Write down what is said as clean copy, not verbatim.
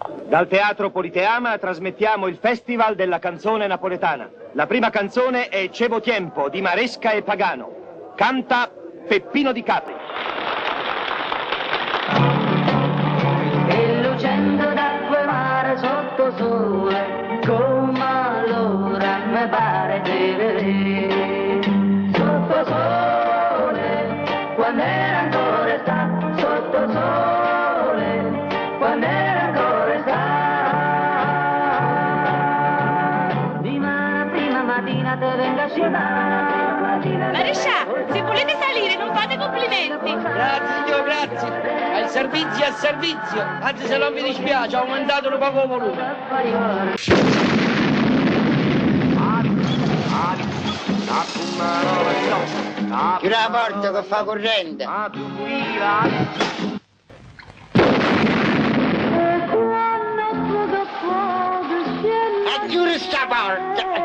Dal Teatro Politeama trasmettiamo il Festival della canzone napoletana. La prima canzone è Cevo Tiempo di Maresca e Pagano. Canta Peppino Di Capri. E lucendo d'acqua e mare sotto sole, come allora mi pare di vedere. Sotto sole, quando era ancora estate, sotto sole, quando era ancora estate. Prima mattina te venga a scivolare. Marescià, se volete salire non fate complimenti. Grazie, Dio, grazie. Al servizio. Anzi, se non mi dispiace, ha aumentato un poco il volume. Chiudi la porta che fa corrente. Chiudi sta porta.